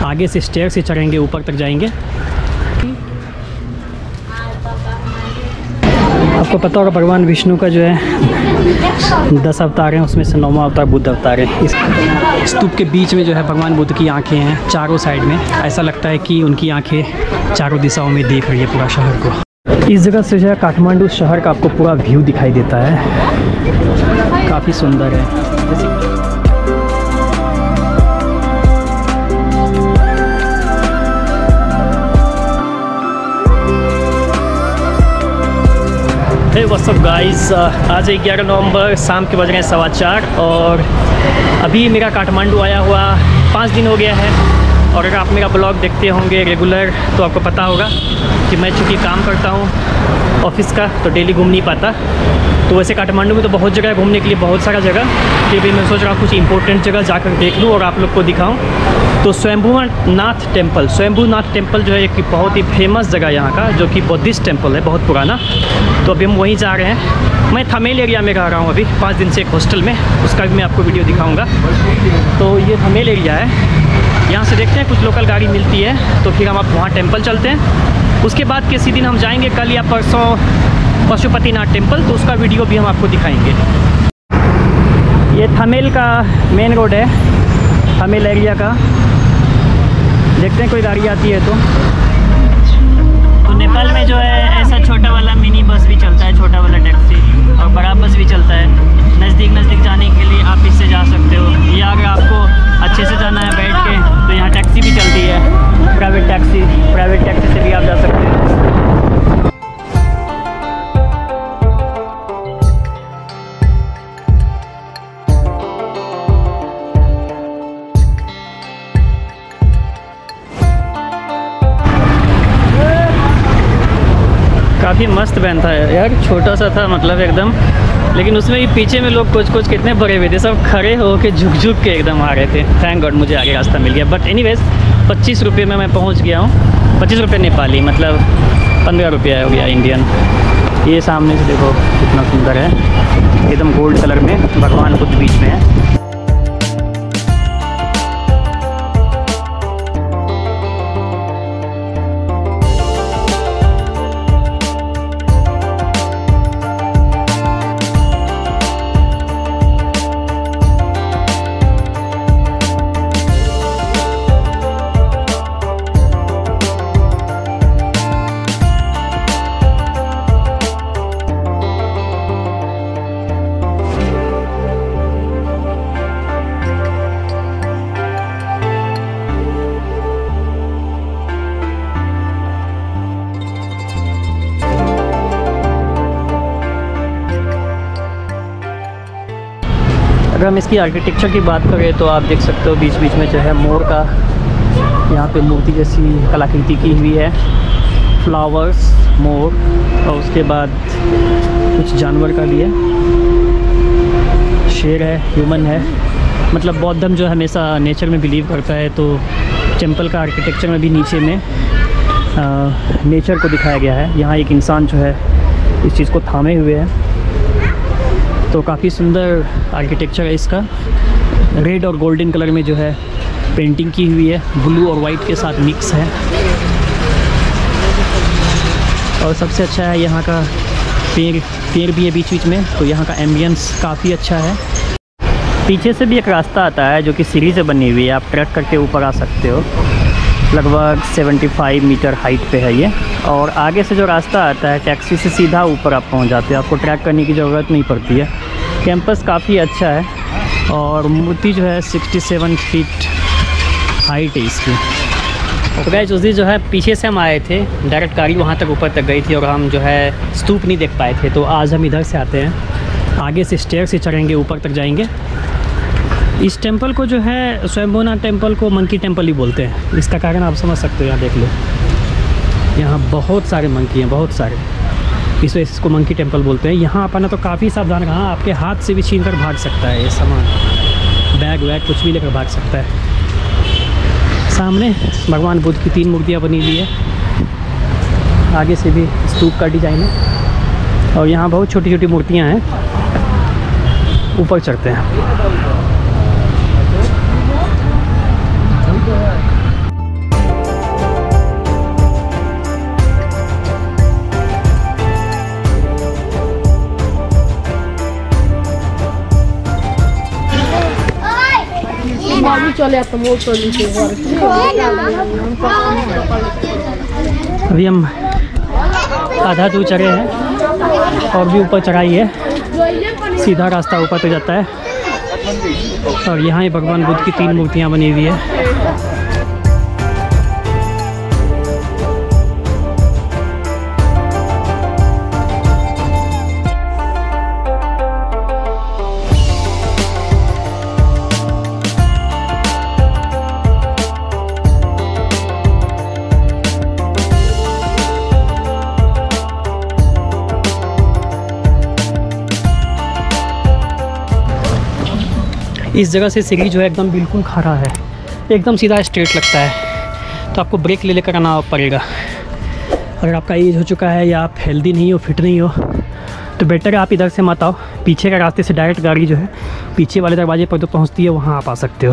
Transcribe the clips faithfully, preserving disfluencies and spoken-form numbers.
आगे से स्टेयर से चढ़ेंगे, ऊपर तक जाएंगे। आपको पता होगा भगवान विष्णु का जो है दस अवतार हैं, उसमें से नौवां अवतार बुद्ध अवतार है। इस स्तूप के बीच में जो है भगवान बुद्ध की आंखें हैं चारों साइड में। ऐसा लगता है कि उनकी आंखें चारों दिशाओं में देख रही है पूरा शहर को। इस जगह से जो है काठमांडू शहर का आपको पूरा व्यू दिखाई देता है, काफ़ी सुंदर है। हे व्हाट्स अप गाइस, आज है ग्यारह नवंबर, शाम के बज रहे हैं सवा चार और अभी मेरा काठमांडू आया हुआ पाँच दिन हो गया है। और अगर आप मेरा ब्लॉग देखते होंगे रेगुलर तो आपको पता होगा कि मैं चूँकि काम करता हूँ ऑफिस का तो डेली घूम नहीं पाता। तो वैसे काठमांडू में तो बहुत जगह है घूमने के लिए, बहुत सारा जगह, कि भी मैं सोच रहा हूँ कुछ इंपॉर्टेंट जगह जाकर देख लूँ और आप लोग को दिखाऊँ। तो स्वयंभूनाथ टेम्पल, स्वयंभूनाथ टेम्पल जो है एक बहुत ही फेमस जगह यहाँ का, जो कि बुद्धिस्ट टेम्पल है, बहुत पुराना। तो अभी हम वहीं जा रहे हैं। मैं थमेल एरिया में रह रहा हूँ अभी पाँच दिन से एक हॉस्टल में, उसका भी मैं आपको वीडियो दिखाऊँगा। तो ये थमेल एरिया है, यहाँ से देखते हैं कुछ लोकल गाड़ी मिलती है तो फिर हम आप वहाँ टेम्पल चलते हैं। उसके बाद किसी दिन हम जाएंगे, कल या परसों, पशुपतिनाथ टेम्पल, तो उसका वीडियो भी हम आपको दिखाएंगे। ये थमेल का मेन रोड है, थमेल एरिया का। देखते हैं कोई गाड़ी आती है तो। तो नेपाल में जो है ऐसा छोटा वाला मिनी बस भी चलता है, छोटा वाला टैक्सी, और बड़ा बस भी चलता है। नज़दीक नज़दीक जाने के लिए आप इससे जा सकते हो, या अगर आपको अच्छे से जाना है बैठ के तो यहाँ टैक्सी भी चलती है, प्राइवेट टैक्सी, प्राइवेट टैक्सी से भी आप जा सकते हो। काफ़ी मस्त वैन था यार, छोटा सा था मतलब एकदम, लेकिन उसमें भी पीछे में लोग कुछ कुछ कितने बड़े हुए थे, सब खड़े हो के झुक झुक के एकदम आ रहे थे। थैंक गॉड मुझे आगे रास्ता मिल गया। बट एनीवेज पच्चीस रुपये में मैं पहुंच गया हूँ, पच्चीस रुपये नेपाली, मतलब पंद्रह रुपया हो गया इंडियन। ये सामने से देखो कितना सुंदर है, एकदम गोल्ड कलर में भगवान बुद्ध बीच में है। अगर हम इसकी आर्किटेक्चर की बात करें तो आप देख सकते हो बीच बीच में जो है मोर का यहाँ पे मूर्ति जैसी कलाकृति की हुई है, फ्लावर्स, मोर, और उसके बाद कुछ जानवर का भी है, शेर है, ह्यूमन है। मतलब बौद्ध धर्म जो हमेशा नेचर में बिलीव करता है, तो टेम्पल का आर्किटेक्चर में भी नीचे में आ, नेचर को दिखाया गया है। यहाँ एक इंसान जो है इस चीज़ को थामे हुए है, तो काफ़ी सुंदर आर्किटेक्चर है इसका। रेड और गोल्डन कलर में जो है पेंटिंग की हुई है, ब्लू और वाइट के साथ मिक्स है। और सबसे अच्छा है यहाँ का पेड़, पेड़ भी है बीच बीच में, तो यहाँ का एम्बियंस काफ़ी अच्छा है। पीछे से भी एक रास्ता आता है जो कि सीढ़ी से बनी हुई है, आप ट्रैक करके ऊपर आ सकते हो। लगभग पचहत्तर मीटर हाइट पे है ये। और आगे से जो रास्ता आता है टैक्सी से सीधा ऊपर आप पहुंच जाते हो, आपको ट्रैक करने की ज़रूरत नहीं पड़ती है। कैंपस काफ़ी अच्छा है और मूर्ति जो है सड़सठ फीट हाइट है इसकी। तो गाइस उस दिन जो है पीछे से हम आए थे, डायरेक्ट गाड़ी वहाँ तक ऊपर तक गई थी और हम जो है स्तूप नहीं देख पाए थे, तो आज हम इधर से आते हैं, आगे से स्टेयर से चढ़ेंगे, ऊपर तक जाएंगे। इस टेंपल को जो है स्वयंभूनाथ टेंपल को मंकी टेंपल ही बोलते हैं। इसका कारण आप समझ सकते हो, यहाँ देख लो, यहाँ बहुत सारे मंकी हैं, बहुत सारे, इस वजह से इसको मंकी टेंपल बोलते हैं। यहाँ आप आना तो काफ़ी सावधान रहना, आपके हाथ से भी छीन कर भाग सकता है ये सामान, बैग वैग कुछ भी लेकर भाग सकता है। सामने भगवान बुद्ध की तीन मूर्तियाँ बनी हुई है, आगे से भी स्तूप का डिज़ाइन है और यहाँ बहुत छोटी छोटी मूर्तियाँ हैं। ऊपर चढ़ते हैं। अभी हम आधा दूर चढ़े हैं और भी ऊपर चढ़ाई है, सीधा रास्ता ऊपर तो जाता है। और यहाँ ही भगवान बुद्ध की तीन मूर्तियाँ बनी हुई है। इस जगह से सीढ़ी जो है एकदम बिल्कुल खड़ा है, एकदम सीधा स्ट्रेट लगता है, तो आपको ब्रेक ले लेकर आना पड़ेगा। अगर आपका एज हो चुका है या आप हेल्दी नहीं हो, फिट नहीं हो, तो बेटर है आप इधर से मत आओ। पीछे का रास्ते से डायरेक्ट गाड़ी जो है पीछे वाले दरवाजे पर तो पहुंचती है, वहाँ आप आ सकते हो।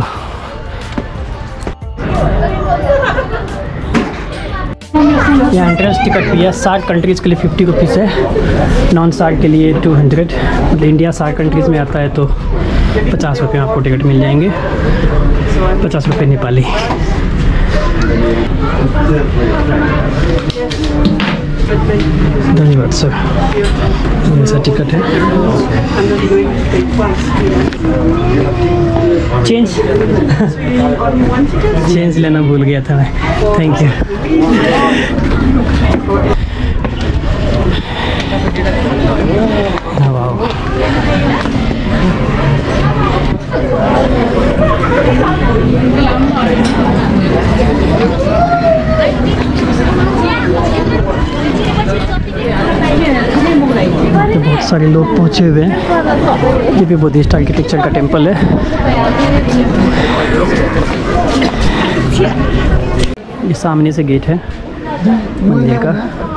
यहाँ एंट्रेंस टिकट भी है। साठ कंट्रीज़ के लिए फिफ्टी रुपीज़ है, नॉन साठ के लिए टू हंड्रेड। मतलब इंडिया साठ कंट्रीज़ में आता है तो पचास रुपये में आपको टिकट मिल जाएंगे, पचास रुपये नेपाली। धन्यवाद सर, ऐसा टिकट है। चेंज चेंज लेना भूल गया था मैं, थैंक यू। वाह, तो बहुत सारे लोग पहुंचे हुए हैं। ये भी बुद्धिस्ट आर्किटेक्चर का टेम्पल है। ये सामने से गेट है मंदिर का।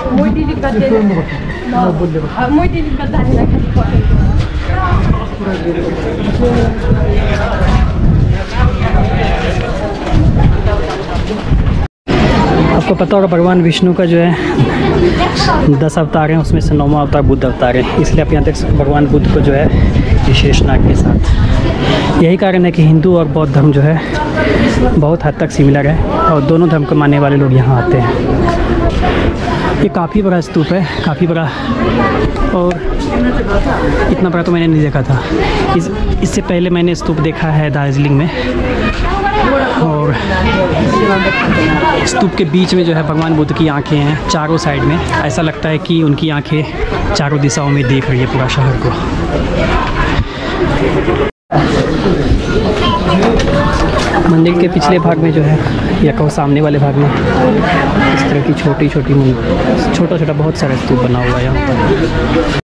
आपको पता होगा भगवान विष्णु का जो है दस अवतार हैं, उसमें से नौवां अवतार बुद्ध अवतार है, इसलिए आप यहाँ तक भगवान बुद्ध को जो है विशेष नाग के साथ। यही कारण है कि हिंदू और बौद्ध धर्म जो है बहुत हद तक सिमिलर है और दोनों धर्म को मानने वाले लोग यहाँ आते हैं। ये काफ़ी बड़ा स्तूप है, काफ़ी बड़ा, और इतना बड़ा तो मैंने नहीं देखा था। इस इससे पहले मैंने स्तूप देखा है दार्जिलिंग में, और स्तूप के बीच में जो है भगवान बुद्ध की आंखें हैं चारों साइड में। ऐसा लगता है कि उनकी आंखें चारों दिशाओं में देख रही है पूरा शहर को। मंदिर के पिछले भाग में जो है, या कहो सामने वाले भाग में, इस तरह की छोटी छोटी छोटा छोटा बहुत सारा स्तूप बना हुआ है यहाँ पर।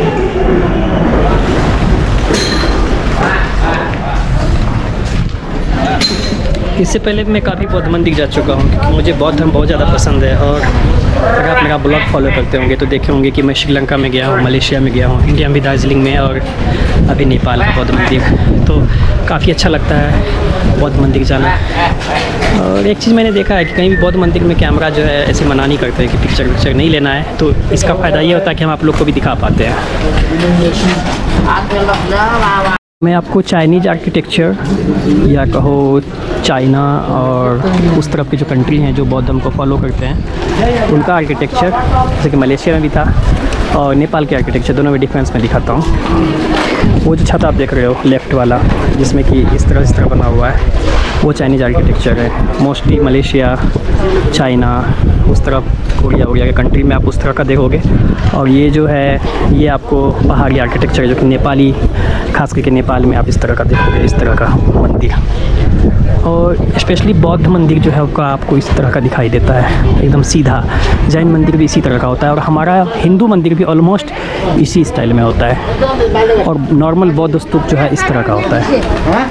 इससे पहले मैं काफ़ी बौद्ध मंदिर जा चुका हूँ, क्योंकि मुझे बौद्ध धर्म बहुत ज़्यादा पसंद है। और अगर आप मेरा ब्लॉग फॉलो करते होंगे तो देखे होंगे कि मैं श्रीलंका में गया हूँ, मलेशिया में गया हूँ, इंडिया में भी दार्जिलिंग में, और अभी नेपाल का बौद्ध मंदिर। तो काफ़ी अच्छा लगता है बौद्ध मंदिर जाना। और एक चीज़ मैंने देखा है कि कहीं भी बौद्ध मंदिर में कैमरा जो है ऐसे मना नहीं करते कि पिक्चर पिक्चर नहीं लेना है, तो इसका फ़ायदा ये होता है कि हम आप लोग को भी दिखा पाते हैं। मैं आपको चाइनीज़ आर्किटेक्चर, या कहो चाइना और उस तरफ की जो कंट्री हैं जो बौद्ध धर्म को फॉलो करते हैं, उनका आर्किटेक्चर, जैसे कि मलेशिया में भी था, और नेपाल के आर्किटेक्चर, दोनों में डिफरेंस मैं दिखाता हूँ। वो जो छत आप देख रहे हो लेफ़्ट वाला, जिसमें कि इस तरह इस तरह बना हुआ है, वो चाइनीज़ आर्किटेक्चर है। मोस्टली मलेशिया, चाइना, उस तरफ कोरिया वगैरह के कंट्री में आप उस तरह का देखोगे। और ये जो है ये आपको पहाड़ी आर्किटेक्चर है, जो कि नेपाली, खास करके नेपाल में आप इस तरह का देखोगे, इस तरह का मंदिर। और स्पेशली बौद्ध मंदिर जो है उसका आपको इस तरह का दिखाई देता है, एकदम सीधा। जैन मंदिर भी इसी तरह का होता है, और हमारा हिंदू मंदिर भी ऑलमोस्ट इसी स्टाइल में होता है। और नॉर्मल बौद्ध स्तूप जो है इस तरह का होता है।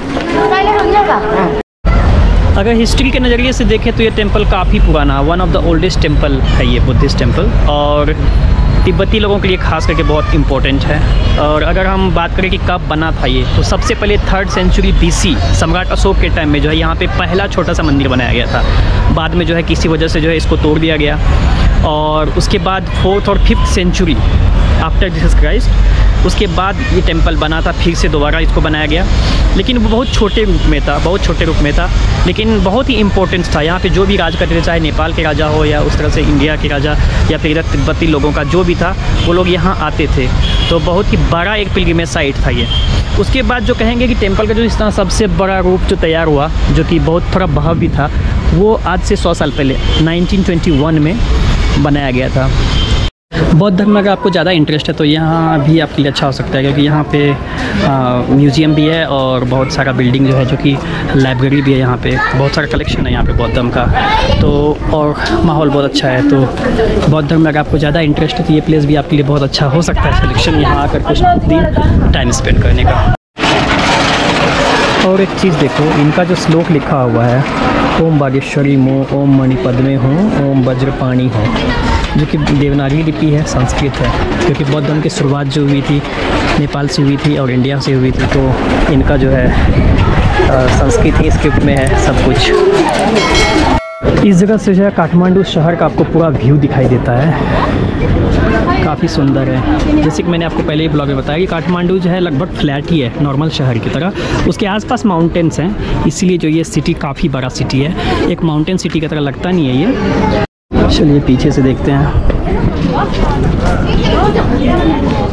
अगर हिस्ट्री के नज़रिए से देखें तो ये टेंपल काफ़ी पुराना, one of the oldest temple है ये बुद्धिस्ट टेंपल, और तिब्बती लोगों के लिए खास करके बहुत इम्पोर्टेंट है। और अगर हम बात करें कि कब बना था ये, तो सबसे पहले थर्ड सेंचुरी बीसी सम्राट अशोक के टाइम में जो है यहाँ पे पहला छोटा सा मंदिर बनाया गया था। बाद में जो है किसी वजह से जो है इसको तोड़ दिया गया, और उसके बाद फोर्थ और fifth century after Jesus Christ. उसके बाद ये टेम्पल बना था, फिर से दोबारा इसको बनाया गया, लेकिन वो बहुत छोटे रूप में था, बहुत छोटे रूप में था, लेकिन बहुत ही इम्पोर्टेंस था। यहाँ पे जो भी राज करते थे, चाहे नेपाल के राजा हो या उस तरह से इंडिया के राजा या फिर इधर तिब्बती लोगों का जो भी था, वो लोग यहाँ आते थे। तो बहुत ही बड़ा एक पिलग्रिमेज साइट था ये। उसके बाद जो कहेंगे कि टेम्पल का जो इस तरह सबसे बड़ा रूप जो तैयार हुआ, जो कि बहुत थोड़ा भव्य था, वो आज से सौ साल पहले नाइनटीन ट्वेंटी वन में बनाया गया था। बौद्ध धर्म में अगर आपको ज़्यादा इंटरेस्ट है तो यहाँ भी आपके लिए अच्छा हो सकता है, क्योंकि यहाँ पे म्यूज़ियम भी है और बहुत सारा बिल्डिंग जो है, जो कि लाइब्रेरी भी है। यहाँ पे बहुत सारा कलेक्शन है यहाँ पे बौद्ध धर्म का, तो और माहौल बहुत अच्छा है। तो बौद्ध धर्म में अगर आपको ज़्यादा इंटरेस्ट है तो ये प्लेस भी आपके लिए बहुत अच्छा हो सकता है सिलेक्शन, यहाँ आकर कुछ दिन टाइम स्पेंड करने का। और एक चीज़ देखो, इनका जो श्लोक लिखा हुआ है, ओम बागेश्वरी मो ओम मणिपद्मे हो ओम वज्रपाणी हो, जो कि देवनागरी लिपि है, संस्कृत है, क्योंकि बौद्ध धर्म की शुरुआत जो हुई थी नेपाल से हुई थी और इंडिया से हुई थी, तो इनका जो है संस्कृत ही स्क्रिप्ट में है सब कुछ। इस जगह से जो है काठमांडू शहर का आपको पूरा व्यू दिखाई देता है, काफ़ी सुंदर है। जैसे कि मैंने आपको पहले ही ब्लॉग में बताया कि काठमांडू जो है लगभग फ्लैट ही है, नॉर्मल शहर की तरह। उसके आसपास माउंटेन्स हैं, इसलिए जो ये सिटी काफ़ी बड़ा सिटी है, एक माउंटेन सिटी की तरह लगता नहीं है ये। चलिए पीछे से देखते हैं।